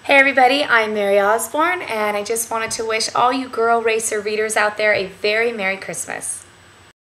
Hey everybody, I'm Mary Osborne, and I just wanted to wish all you Girl Racer readers out there a very Merry Christmas.